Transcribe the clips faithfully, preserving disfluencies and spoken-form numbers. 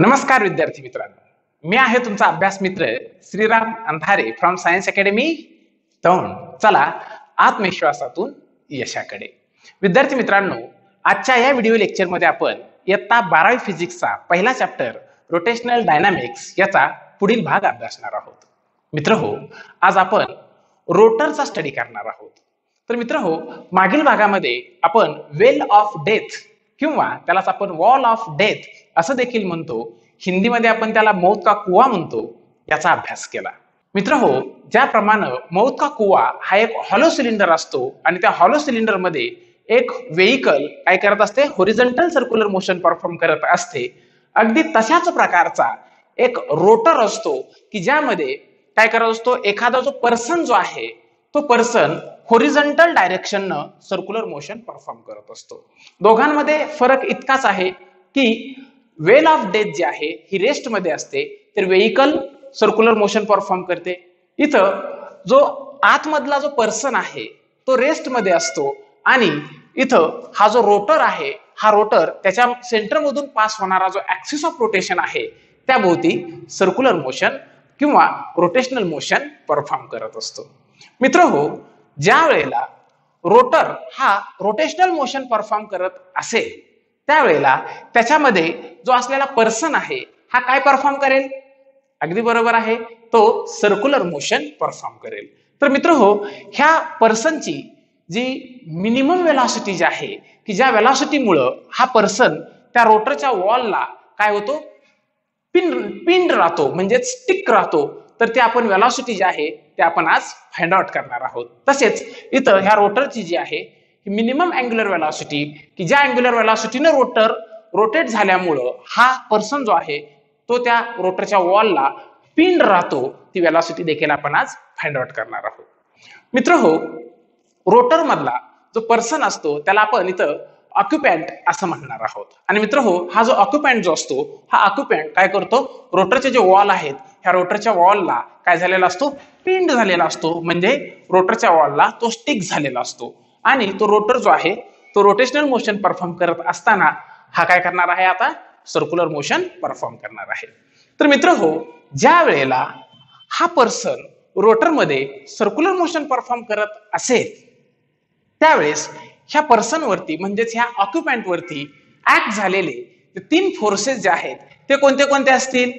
नमस्कार विद्यार्थी मित्रांनो, मी आहे तुमचा अभ्यास मित्र Shriram Andhare from science academy Daund. चला आत्मविश्वासातून यशाकडे. विद्यार्थी मित्रांनो, आजच्या या व्हिडिओ लेक्चर मध्ये आपण इयत्ता बारावी फिजिक्सचा पहिला चॅप्टर रोटेशनल डायनामिक्स याचा पुढील भाग अभ्यासणार आहोत. मित्र हो, आज आपण रोटरचा स्टडी करणार आहोत. तर मित्र हो, मागील भागामध्ये आपण वेल ऑफ डेथ किंवा त्यालाच आपण वॉल ऑफ डेथ असं देखील म्हणतो, हिंदीमध्ये आपण त्याला मौत का कुआ म्हणतो, याचा अभ्यास केला. मित्र हो, ज्याप्रमाणे मौत का कुआ हा एक हॉलो सिलेंडर असतो आणि त्या हॉलो सिलेंडर मध्ये एक व्हेइकल काय करत असते, हॉरिझॉन्टल सर्क्युलर मोशन परफॉर्म करत असते, अगदी तशाच प्रकारचा एक रोटर असतो की ज्यामध्ये काय करत असतो, एखादा जो पर्सन जो आहे तो पर्सन हॉरिझॉन्टल डायरेक्शन न सर्क्युलर मोशन परफॉर्म करत असतो. दोघांमध्ये फरक इतकाच आहे की वेल ऑफ डेथ जी आहे ही रेस्ट मध्ये असते, तर व्हेइकल सर्क्युलर मोशन परफॉर्म करते. इथं जो आतमधला जो पर्सन आहे तो रेस्ट मध्ये असतो आणि इथं हा जो रोटर आहे हा रोटर त्याच्या सेंटर मधून पास होणारा जो ऍक्सिस ऑफ रोटेशन आहे त्याभोवती सर्क्युलर मोशन किंवा रोटेशनल मोशन परफॉर्म करत असतो. मित्र हो, ज्या वेळेला रोटर हा रोटेशनल मोशन परफॉर्म करत असेल त्यावेळेला त्याच्यामध्ये जो असलेला पर्सन आहे हा काय परफॉर्म करेल? अगदी बरोबर आहे, तो सर्क्युलर मोशन परफॉर्म करेल. तर मित्र हो, ह्या पर्सनची जी मिनिमम वेलॉसिटी जी आहे की ज्या वेलॉसिटीमुळं हा पर्सन त्या रोटरच्या वॉलला काय होतो, पिन पिन राहतो म्हणजे स्टिक राहतो, तर ते आपण वेलॉसिटी जी आहे ते आपण आज फाइंड आउट करणार आहोत. तसेच इथं ह्या रोटरची जी आहे मिनिमम अँग्युलर वेलॉसिटी की ज्या अँग्युलर वेलॉसिटीने रोटर रोटेट झाल्यामुळं हा पर्सन जो आहे तो त्या रोटरच्या वॉलला पिन राहतो, ती वेलॉसिटी देखील आपण आज फाइंड आउट करणार आहोत. मित्र हो, रोटर मधला जो पर्सन असतो त्याला आपण इथं ऑक्युपंट असं म्हणणार आहोत. आणि मित्र हो, हा जो ऑक्युपंट जो असतो हा ऑक्युपंट काय करतो, रोटरचे जे वॉल आहेत ह्या रोटरच्या वॉलला काय झालेला असतो, पिंड झालेला असतो, म्हणजे रोटरच्या वॉलला तो स्टिक झालेला असतो. आणि तो रोटर जो आहे तो रोटेशनल मोशन परफॉर्म करत असताना हा काय करणार आहे, आता सर्क्युलर मोशन परफॉर्म करणार आहे. तर मित्र हो, ज्या वेळेला हा पर्सन रोटर मध्ये सर्क्युलर मोशन परफॉर्म करत असेल त्यावेळेस ह्या पर्सन वरती म्हणजेच ह्या ऑक्युपंट वरती ऍक्ट झालेले तीन फोर्सेस जे आहेत ते कोणते कोणते असतील?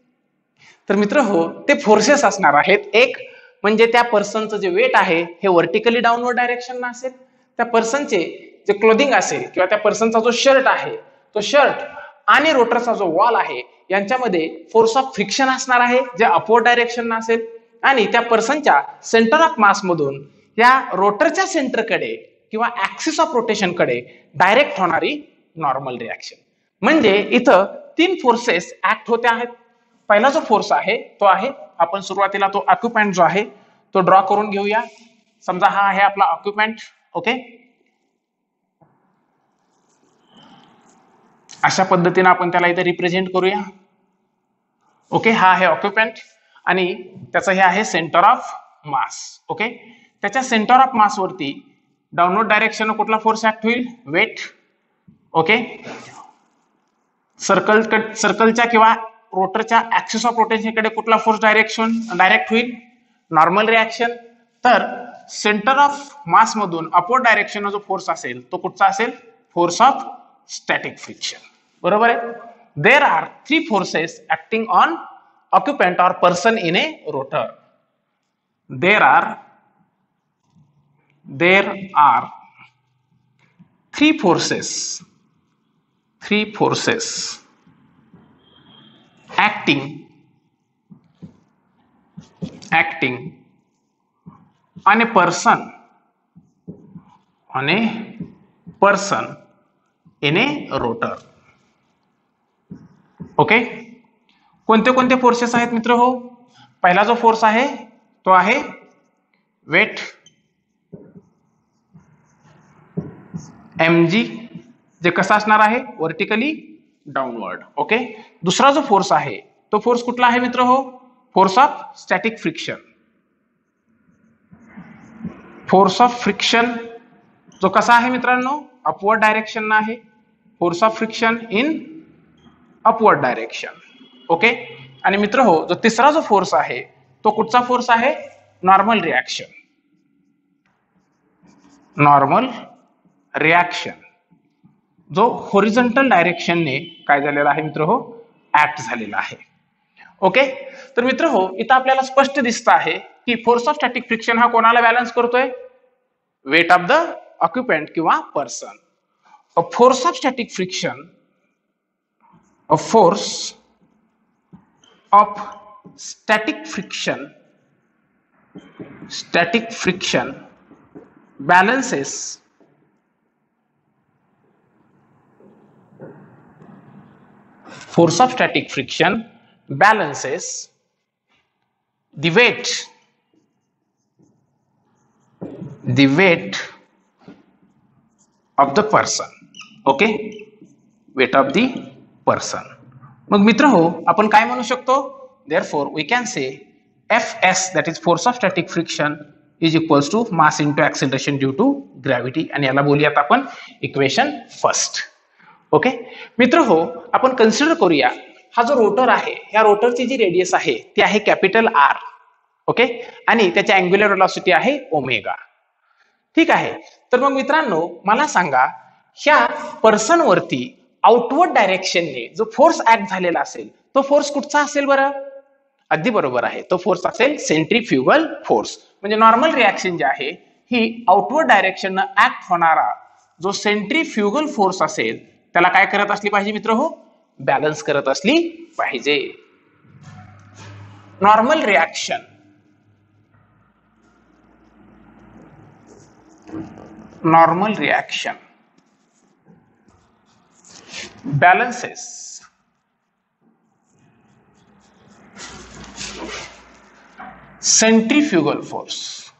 तर मित्र हो, ते फोर्सेस असणार आहेत. एक म्हणजे त्या पर्सनचं जे वेट आहे हे व्हर्टिकली डाऊनवर्ड डायरेक्शन असेल, त्या पर्सनचे जे क्लोथिंग असेल किंवा त्या पर्सनचा जो शर्ट आहे तो शर्ट आणि रोटरचा जो वॉल आहे यांच्यामध्ये फोर्स ऑफ फ्रिक्शन असणार आहे जे अपवर्ड डायरेक्शन असेल. आणि त्या पर्सनच्या सेंटर ऑफ मास मधून या रोटरच्या सेंटरकडे किंवा ऍक्सिस ऑफ रोटेशन कडे डायरेक्ट होणारी नॉर्मल रिएक्शन. म्हणजे इथं तीन फोर्सेस ऍक्ट होते आहेत. पहिला जो फोर्स आहे तो आहे, आपण सुरुवातीला तो ऑक्युपंट जो आहे तो ड्रॉ करून घेऊया. समजा हा आहे आपला ऑक्युपंट. ओके, अशा पद्धतीने आपण त्याला इथे रिप्रेझेंट करूया. ओके, हा आहे ऑक्युपंट आणि त्याचं हे आहे सेंटर ऑफ मास. ओके, त्याच्या सेंटर ऑफ मास वरती डाऊनवर्ड डायरेक्शन कुठला फोर्स ऍक्ट होईल? वेट. ओके, सर्कल सर्कलच्या किंवा रोटरच्या ऍक्सिस ऑफ रोटेशन कडे कुठला फोर्स डायरेक्शन डायरेक्ट होईल? Normal reaction. तर सेंटर ऑफ मास मधून अपवर्ड डायरेक्शन जो फोर्स असेल तो कुठचा असेल? Force of static friction. बरोबर आहे. There are three forces acting on occupant or person in a rotor. There are there are three forces three forces acting acting on a person on a person in a rotor. Okay, कोणते कोणते forces आहेत मित्र हो? पहिला जो force आहे तो आहे वेट एम जी, जे कसा असणार आहे? Vertically downward. ओके, दुसरा जो फोर्स आहे तो फोर्स कुठला आहे मित्र हो? Force of static friction. Force of friction जो कसा आहे मित्रांनो? अपवर्ड डायरेक्शन आहे. Force of friction in upward direction. Okay. आणि मित्र हो, जो तिसरा जो फोर्स आहे तो कुठचा फोर्स आहे? Normal reaction. नॉर्मल रिॲक्शन जो होरिझॉन्टल डायरेक्शनने काय झालेला आहे मित्र हो? ऍक्ट झालेला आहे. ओके. तर मित्र हो, इथं आपल्याला स्पष्ट दिसत आहे की फोर्स ऑफ स्टॅटिक फ्रिक्शन हा कोणाला बॅलन्स करतोय? वेट ऑफ द ऑक्युपंट किंवा person. A force of static friction a force of static friction static friction balances force of static friction balances the weight the weight of the person. okay, weight of the person. मग मित्र हो, आपण काय म्हणू शकतो? therefore we can say Fs, that is force of static friction, is equals to mass into acceleration due to gravity. आणि याला बोलूयात आपण इक्वेशन फर्स्ट. ओके मित्र हो, आपण कन्सिडर करूया हा जो रोटर आहे, या रोटरची जी रेडियस आहे ती आहे कॅपिटल आर. ओके. आणि त्याची अँग्युलर व्हेलॉसिटी आहे ओमेगा. ठीक आहे. तर मग मित्रांनो, मला सांगा ह्या पर्सन वरती आउटवर्ड डायरेक्शनने जो फोर्स ऍक्ट झालेला असेल तो फोर्स कुठचा असेल बरं? अगदी बरोबर आहे, तो फोर्स असेल सेंट्रीफ्युगल फोर्स. म्हणजे नॉर्मल रिॲक्शन जी आहे ही आउटवर्ड डायरेक्शन ऍक्ट होणारा जो सेंट्रीफ्युगल फोर्स असेल त्याला काय करत असली पाहिजे मित्र हो? बॅलन्स करत असली पाहिजे. Normal reaction normal reaction balances centrifugal force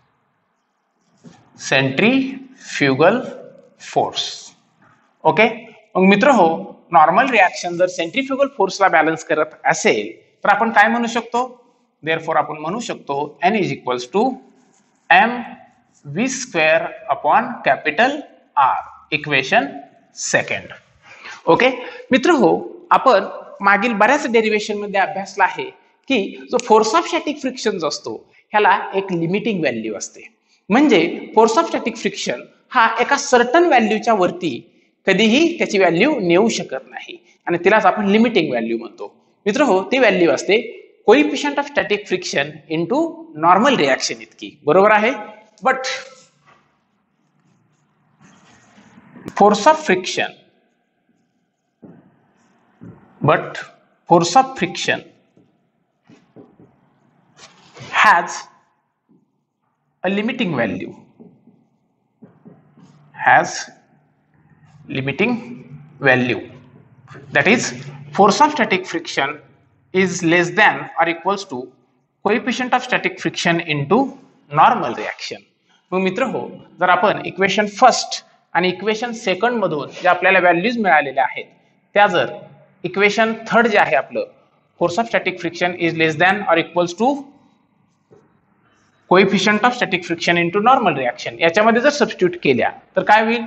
centrifugal force. Okay. मग मित्र हो, नॉर्मल रिॲक्शन जर सेंट्रीफ्युगल फोर्सला बॅलन्स करत असेल तर आपण काय म्हणू शकतो? देअरफॉर आपण म्हणू शकतो N is equals to M V square upon capital R. Equation second. Okay मित्र हो, आपण मागील बऱ्याच डेरिवेशन मध्ये अभ्यासला आहे की जो फोर्स ऑफ स्टॅटिक फ्रिक्शन असतो ह्याला एक लिमिटिंग व्हॅल्यू असते. म्हणजे फोर्स ऑफ स्टॅटिक फ्रिक्शन हा एका सर्टन व्हॅल्यूच्या वरती कधीही त्याची व्हॅल्यू नेऊ शकत नाही आणि तिलाच आपण लिमिटिंग व्हॅल्यू म्हणतो. मित्र हो, ती व्हॅल्यू असते coefficient of static friction into normal reaction इतकी. बरोबर आहे. But force of friction but force of friction has a limiting value has limiting value that is force of static friction is less than or equals to coefficient of static friction into normal reaction. मग मित्र हो, जर आपण equation first आणि equation second मधून जे आपल्याला values मिळालेल्या आहेत त्या जर इक्वेशन थर्ड जे आहे आपलं force of static friction is less than or equals to coefficient of static friction into normal reaction याच्यामध्ये जर सबस्टिट्यूट केल्या तर काय होईल?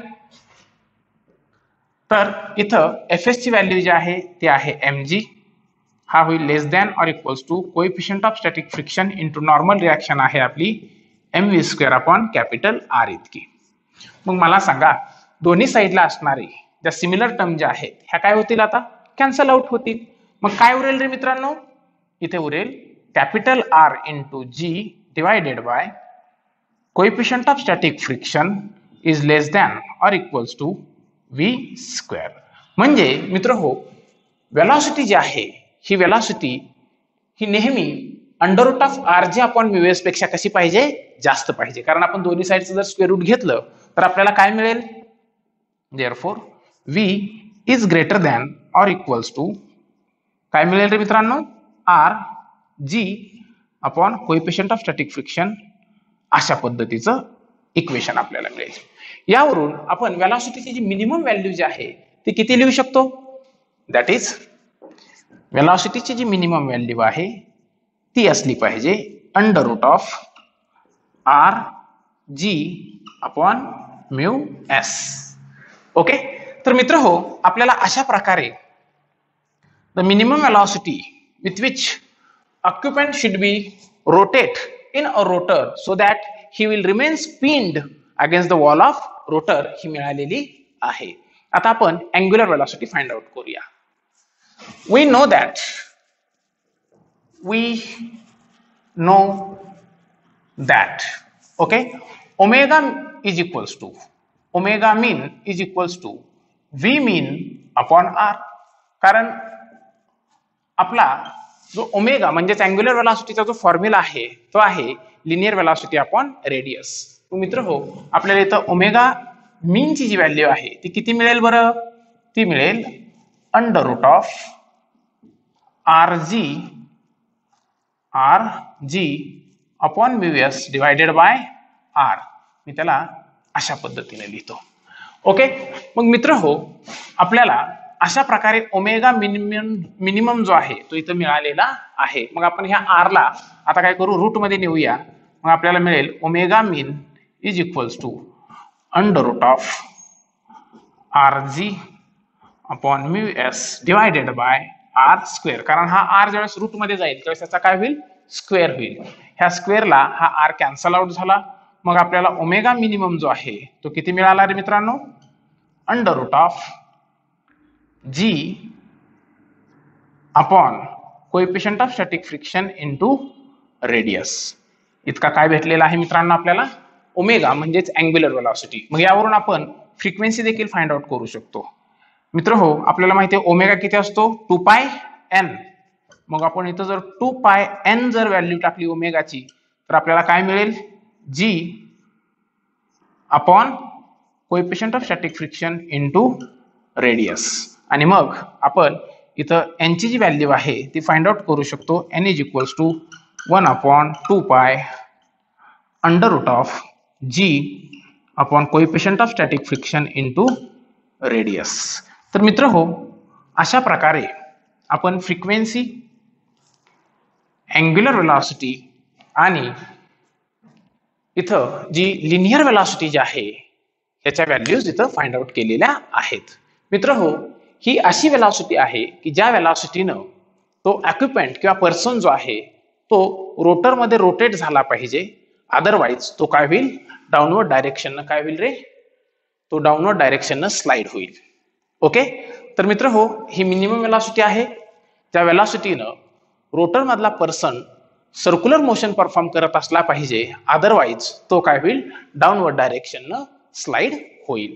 तर इथं एफ एस ची व्हॅल्यू जी आहे ती आहे mg. हा होईल less than or equals to coefficient of static friction into normal reaction आहे आपली M V square upon capital R इतकी. मग मला सांगा दोन्ही साईडला असणारी ज्या सिमिलर टर्म ज्या आहेत ह्या काय होतील? आता कॅन्सल आउट होतील. मग काय उरेल रे मित्रांनो? इथे उरेल capital R into G divided by coefficient of static friction is less than or equals to V square. म्हणजे मित्र हो, वेलॉसिटी जी आहे ही वेलॉसिटी ही नेहमी under root of R G upon mu S पेक्षा कशी पाहिजे? जास्त पाहिजे. कारण आपण दोन्ही साईडचं जर स्क्वेअर रूट घेतलं तर आपल्याला काय मिळेल? Therefore v is greater than or equals to काय मिळेल रे मित्रांनो? R G upon coefficient of static friction. अशा पद्धतीचं इक्वेशन आपल्याला मिळेल. यावरून आपण वेलॉसिटीची जी मिनिमम व्हॅल्यू जी आहे ती किती लिहू शकतो? दॅट इज वेलॉसिटीची जी मिनिमम व्हॅल्यू आहे ती असली पाहिजे under root of R G upon mu S. Okay. तर मित्र हो, आपल्याला अशा प्रकारे the minimum velocity with which occupant should be rotate in a rotor so that he will remain pinned against the wall of rotor ही मिळालेली आहे. आता आपण angular velocity find out करूया. We know that we know that okay omega is equals to omega mean is equals to v mean upon r. कारण आपला जो omega म्हणजेच angular वेलॉसिटीचा जो फॉर्म्युला आहे तो आहे लिनियर वेलॉसिटी अपॉन रेडियस. तो मित्र हो आपल्याला इथं ओमेगा मीन ची जी व्हॅल्यू आहे ती किती मिळेल बरं? ती मिळेल under root of R G R G upon mu S divided by R. मी त्याला अशा पद्धतीने लिहितो. ओके मग मित्र हो आपल्याला अशा प्रकारे ओमेगा मिनिमम मिनिमम जो आहे तो इथं मिळालेला आहे. मग आपण ह्या आर ला आता काय करू रूट मध्ये नेऊया. मग आपल्याला मिळेल omega mean is equals to under root of R G upon mu S divided by R square. कारण हा आर ज्यावेळेस रूट मध्ये जाईल त्यावेळेस त्याचा काय होईल स्क्वेअर होईल. ह्या स्क्वेअरला हा आर कॅन्सल आउट झाला. मग आपल्याला ओमेगा मिनिमम जो आहे तो किती मिळाला रे मित्रांनो? Under root of G upon coefficient of static friction into radius इतका काय भेटलेला आहे मित्रांनो आपल्याला ओमेगा म्हणजेच अँग्युलर वेलॉसिटी. मग यावरून आपण फ्रिक्वेन्सी देखील फाइंड आउट करू शकतो. मित्र हो आपल्याला माहिती आहे ओमेगा किती असतो टू पाय एन. मग आपण इथं जर टू पाय एन जर व्हॅल्यू टाकली ओमेगाची तर आपल्याला काय मिळेल G upon coefficient of static friction into radius. आणि मग आपण इथं एन ची जी व्हॅल्यू आहे ती फाइंड आउट करू शकतो. N is equals to one upon two pi under root of G upon coefficient of static friction into radius. तर मित्र हो अशा प्रकारे आपण फ्रिक्वेन्सी अँग्युलर वेलॉसिटी आणि इथं जी लिनियर वेलॉसिटी जी आहे त्याच्या व्हॅल्यूज इथं फाइंड आउट केलेल्या आहेत. मित्र हो ही अशी वेलॉसिटी आहे की ज्या वेलॉसिटीनं तो ऑक्युपंट किंवा पर्सन जो आहे तो रोटर मध्ये रोटेट झाला पाहिजे. अदरवाइज तो काय होईल डाऊनवर्ड डायरेक्शन काय होईल रे तो डाऊनवर्ड डायरेक्शन स्लाइड होईल. ओके तर मित्र हो ही मिनिमम वेलॉसिटी आहे. त्या वेलॉसिटीनं रोटर मधला पर्सन सर्क्युलर मोशन परफॉर्म करत असला पाहिजे. अदरवाइज तो काय होईल डाऊनवर्ड डायरेक्शन स्लाइड होईल.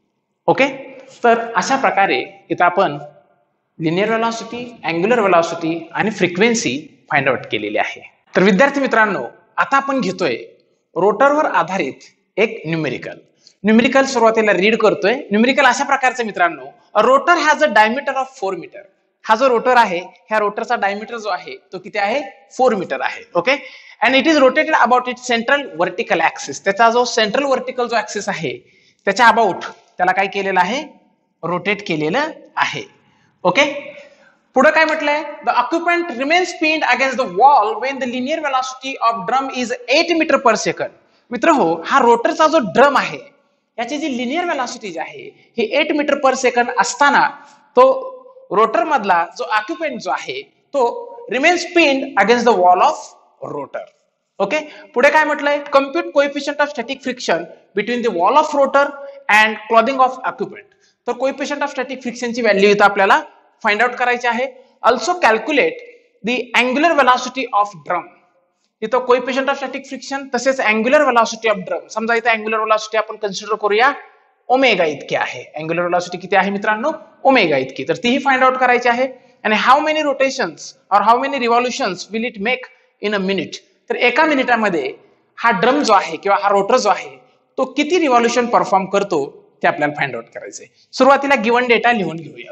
ओके तर अशा प्रकारे इथं आपण लिनियर वेलॉसिटी अँग्युलर वेलॉसिटी आणि फ्रिक्वेन्सी फाइंड आउट केलेली आहे. तर विद्यार्थी मित्रांनो आता आपण घेतोय रोटरवर आधारित एक न्यूमेरिकल. न्यूमेरिकल सुरुवातीला रीड करतोय. न्यूमेरिकल अशा प्रकारचे मित्रांनो rotor has a diameter of four metre. हा जो रोटर आहे ह्या रोटरचा डायमीटर जो आहे तो किती आहे फोर मीटर आहे. Okay and it is rotated about it central vertical axis. त्याचा जो सेंट्रल वर्टिकल जो ऍक्सिस आहे त्याच्या अबाउट त्याला काय केलेलं आहे रोटेट केलेलं आहे. ओके पुढे काय म्हटलंय the occupant remains pinned against the wall when the linear velocity of drum is eight metre per second. मित्र हो हा रोटरचा जो ड्रम आहे याची जी लिनियर वेलॉसिटी जी आहे ही एट मीटर पर सेकंड असताना तो रोटर मधला जो ऑक्युपंट जो आहे तो remains pinned against the wall of rotor. Okay पुढे काय म्हटलंय compute coefficient of static friction between the wall of rotor and clothing of occupant. तर कोएफिशिएंट ऑफ स्टॅटिक फ्रिक्शनची व्हॅल्यू इथं आपल्याला फाइंड आउट करायची आहे. Also calculate the angular velocity of drum. इथं कोएफिशिएंट ऑफ स्टॅटिक फ्रिक्शन तसेच angular velocity of drum. समजा इथं अँग्युलर वेलॉसिटी आपण कन्सिडर करूया ओमेगा इतकी आहे. अँग्युलर वेलॉसिटी किती आहे मित्रांनो ओमेगा इतकी. तर तीही फाइंड आउट करायची आहे. आणि how many rotations or how many revolutions will it make in a minute. तर एका मिनिटामध्ये हा ड्रम जो आहे किंवा हा रोटर जो आहे तो किती रिव्हॉल्युशन परफॉर्म करतो ते आपल्याला फाइंड आउट करायचंय. सुरुवातीला गिवन डेटा लिहून घेऊयात.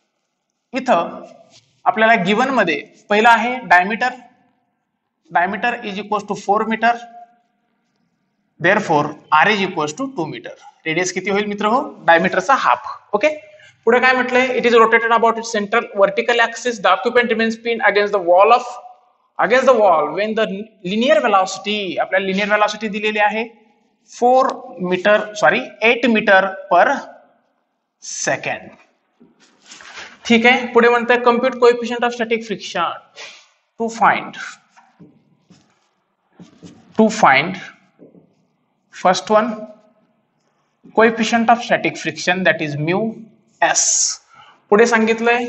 इथं आपल्याला गिवन मध्ये पहिला आहे diameter. Diameter is equals to four metre. Therefore R is equals to two metre. Radius किती होईल मित्र हो डायमीटरचा हाफ. ओके पुढे काय म्हटलंय it is rotated about it central vertical axis. The occupant remains pinned against the wall of against the wall when the linear velocity आपल्याला linear velocity दिलेली आहे four metre sorry eight metre per second. ठीक आहे. पुढे म्हणतंय compute coefficient of static friction to find to find first one coefficient of static friction that is mu S. पुढे सांगितलंय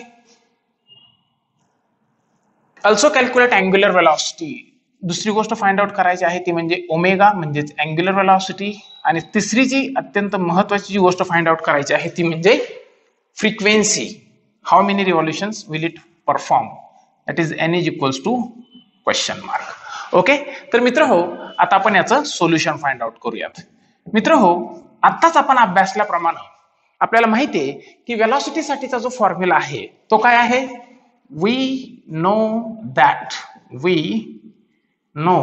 also calculate angular velocity. दुसरी गोष्ट फाइंड आउट करायची आहे ती म्हणजे ओमेगा म्हणजेच अँग्युलर वेलॉसिटी. आणि तिसरी जी अत्यंत महत्वाची जी गोष्ट फाइंड आउट करायची आहे ती म्हणजे frequency. How many revolutions will it perform, that is N is equals to question mark. Okay. तर मित्र हो, आता आपण याचं सोल्युशन फाइंड आउट करूयात. मित्र हो, आत्ताच आपण अभ्यासल्याप्रमाणे आपल्याला माहिती आहे की वेलॉसिटी साठीचा जो फॉर्म्युला आहे तो काय आहे. We know that we know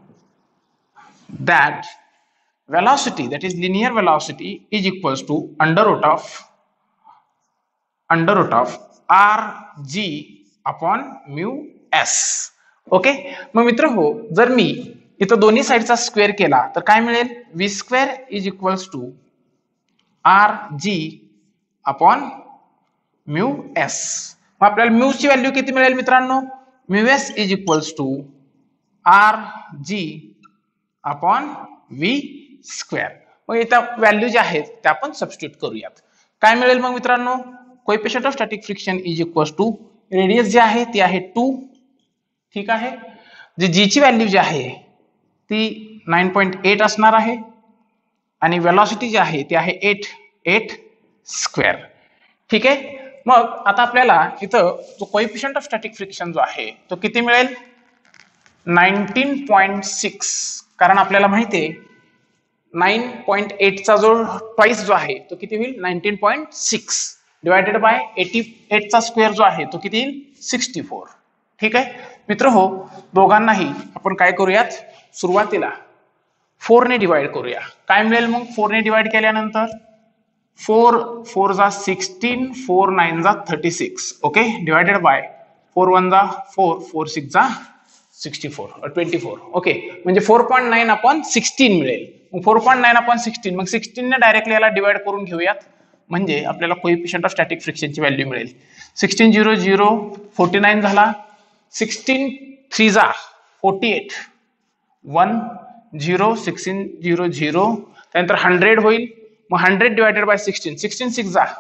that velocity, that is linear velocity, is equals to under root of under root of r g upon mu s. Okay. मग मित्र हो, जर मी इथं दोन्ही साइडचा स्क्वेअर केला तर काय मिळेल. v square is equals to R G upon mu S. मग आपल्याला म्यू ची व्हॅल्यू किती मिळेल मित्रांनो. Mu S is equals to R G upon V square. मग इथं व्हॅल्यू ज्या आहेत त्या आपण सबस्टिट्यूट करूयात. काय मिळेल मग मित्रांनो. Coefficient of static friction is equals to radius जी आहे ती आहे टू. ठीक आहे. जी जी ची व्हॅल्यू जी आहे ती नाईन पॉईंट एट असणार आहे आणि वेलॉसिटी जी आहे ती आहे एट एट स्क्वेअर. ठीक आहे. मग आता आपल्याला इथं जो कोएफिशिएंट ऑफ स्टॅटिक फ्रिक्शन जो आहे तो किती मिळेल. Nineteen point six. कारण आपल्याला माहिती आहे नाईन पॉईंट एट चा जो ट्वाइस जो आहे तो किती होईल. Nineteen point six divided by eighty eight चा स्क्वेअर जो आहे तो किती येईल. Sixty four. ठीक आहे. मित्र हो, दोघांनाही आपण काय करूयात. सुरुवातीला फोर ने डिवाइड करूया. काय मिळेल मग फोर ने डिवाइड केल्यानंतर. फोर फोर जा सिक्स्टीन, फोर नाईन जा thirty six. Okay. Divided by four one जा फोर, फोर सिक्स जा sixty four twenty four. Okay. म्हणजे four point nine upon sixteen मिळेल. Four point nine upon sixteen. मग sixteen ने directly याला divide करून घेऊयात म्हणजे आपल्याला कोएफिशिएंट ऑफ स्टॅटिक फ्रिक्शनची व्हॅल्यू मिळेल. Sixteen zero zero forty nine झाला. सिक्स्टीन थ्री जा forty eight. One zero sixteen zero zero. त्यानंतर हंड्रेड होईल. मग hundred divided by sixteen. Sixteen six जा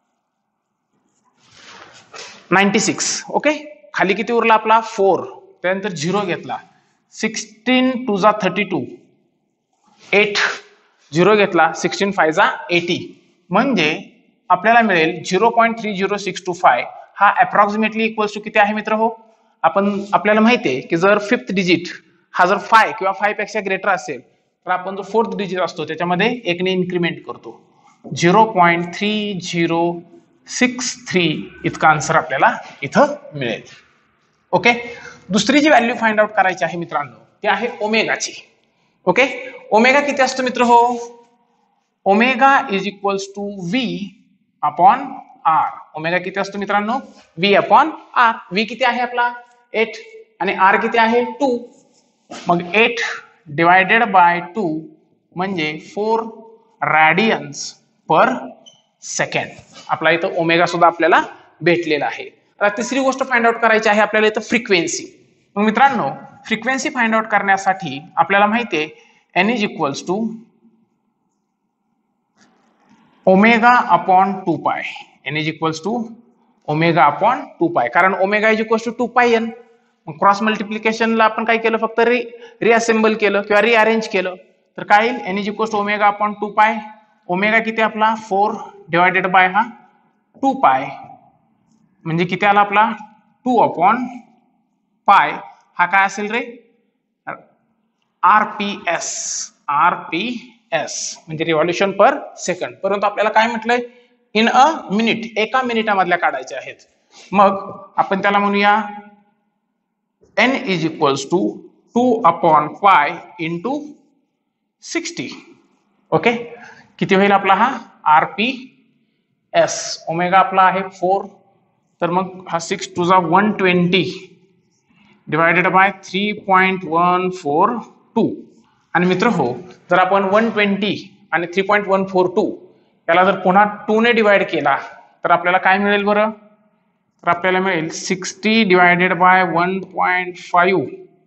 नाईन्टी सिक्स. ओके. खाली किती उरला आपला फोर. त्यानंतर झिरो घेतला. सिक्स्टीन टू जा थर्टी टू. एट झिरो घेतला. सिक्स्टीन फाय जा एटी. म्हणजे आपल्याला मिळेल zero point three zero six two five. हा अप्रॉक्सिमेटली इक्वल्स टू किती आहे मित्र हो. आपण आपल्याला माहिती आहे की जर फिफ्थ डिजिट हा जर फाय किंवा फाय पेक्षा ग्रेटर असेल तर आपण जो फोर्थ डिजिट असतो त्याच्यामध्ये एकने इन्क्रीमेंट करतो. Zero point three zero six three इतका आन्सर आपल्याला इथं मिळेल. ओके. दुसरी जी व्हॅल्यू फाइंड आउट करायची आहे मित्रांनो ती आहे ओमेगाची. ओके. ओमेगा किती असतो मित्र हो. Omega is equals to V upon R. Omega किती असतो मित्रांनो. V upon R. व्ही किती आहे आपला एट आणि आर किती आहे टू. मग एट डिवायडेड बाय टू म्हणजे फोर रॅडियन्स पर सेकंड. आपला इथं ओमेगा सुद्धा आपल्याला भेटलेला आहे. आता तिसरी गोष्ट फाइंड आउट करायची आहे आपल्याला इथं फ्रिक्वेन्सी. मग मित्रांनो फ्रिक्वेन्सी फाइंड आउट करण्यासाठी आपल्याला माहिती आहे N is equals to omega upon two pi. N is equals to omega upon two pi. कारण omega is equals to two pi N. मग क्रॉस मल्टिप्लिकेशनला आपण काय केलं फक्त रि रिअसेंबल केलं किंवा रिअरेंज केलं तर काय येईल. N is equals to omega upon two pi. Omega किती आपला फोर डिवायडेड बाय हा टू पाय म्हणजे किती आला आपला टू अपॉन पाय. हा काय असेल रे आरपीएस. आरपीएस म्हणजे रिव्हॉल्युशन पर सेकंड. परंतु आपल्याला काय म्हटलंय इन अ मिनिट. एका मिनिटामधल्या काढायच्या आहेत. मग आपण त्याला म्हणूया N is equals to two upon pi into sixty. Okay. किती होईल आपला हा आरपीएस. ओमेगा आपला आहे फोर तर मग हा सिक्स टू जा one twenty divided by three point one four two. आणि मित्र हो जर आपण वन ट्वेंटी आणि three point one four two याला जर पुन्हा टू ने डिवाइड केला तर आपल्याला काय मिळेल बरं. तर आपल्याला मिळेल sixty divided by one point five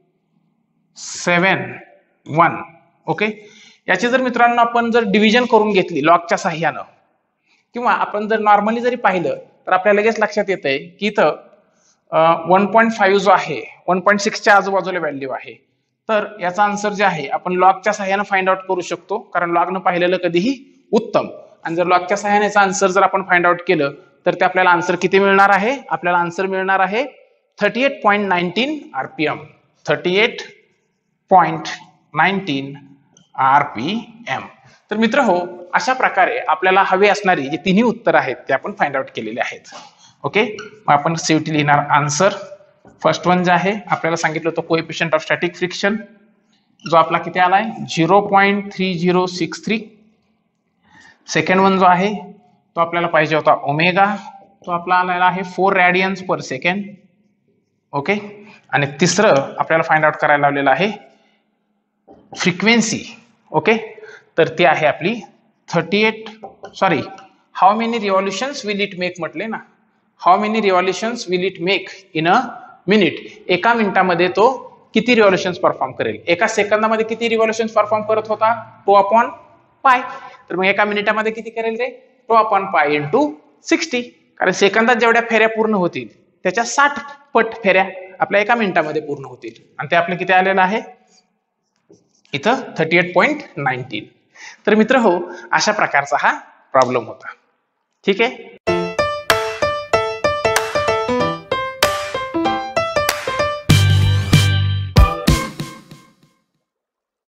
seven one. Okay, याची जर मित्रांनो आपण जर डिव्हिजन करून घेतली लॉगच्या साह्यानं, किंवा आपण जर नॉर्मली जरी पाहिलं तर आपल्याला लगेच लक्षात येत आहे की इथं वन पॉईंट फाईव्ह जो आहे वन पॉईंट सिक्सच्या आजूबाजूला व्हॅल्यू आहे. तर याचा आन्सर जे आहे आपण लॉगच्या साह्यानं फाइंड आउट करू शकतो, कारण लॉगनं पाहिलेलं कधीही उत्तम. आणि जर लॉगच्या साह्याने याचा आन्सर जर आपण फाइंड आउट केलं तर ते आपल्याला आन्सर किती मिळणार आहे? आपल्याला आन्सर मिळणार आहे thirty eight point nineteen RPM. Thirty eight point nineteen RPM. तर मित्र हो, अशा प्रकारे आपल्याला हवे असणारी जी तिन्ही उत्तर आहेत ते आपण फाइंड आउट केलेले आहेत. ओके, मग आपण शेवटी लिहिणार आन्सर. फर्स्ट वन जे आहे आपल्याला सांगितलं होतं कोएफिशियंट ऑफ स्टॅटिक फ्रिक्शन, जो आपला किती आलाय zero point three zero six three. Second one जो आहे तो आपल्याला पाहिजे होता ओमेगा, तो आपला आलेला आहे four radians per second. Okay, आणि तिसरं आपल्याला फाइंड आउट करायला लावलेलं आहे फ्रिक्वेन्सी. ओके, तर ती आहे आपली thirty eight sorry how many revolutions will it make म्हटले ना, how many revolutions will it make in a minute. एका मिनिटामध्ये तो किती रिव्हॉल्युशन्स परफॉर्म करेल. एका सेकंदामध्ये किती रिव्हॉल्युशन्स परफॉर्म करत होता? टू अपॉन पाय. तर मग एका मिनिटामध्ये किती करेल रे? Two upon pi into sixty. कारण सेकंदात जेवढ्या फेऱ्या पूर्ण होतील त्याच्या साठ पट फेऱ्या आपल्या एका मिनिटामध्ये पूर्ण होतील, आणि ते आपलं किती आलेलं आहे इथं थर्टी एट पॉईंट नाईन्टीन. तर मित्र हो, अशा प्रकारचा हा प्रॉब्लेम होता. ठीक आहे.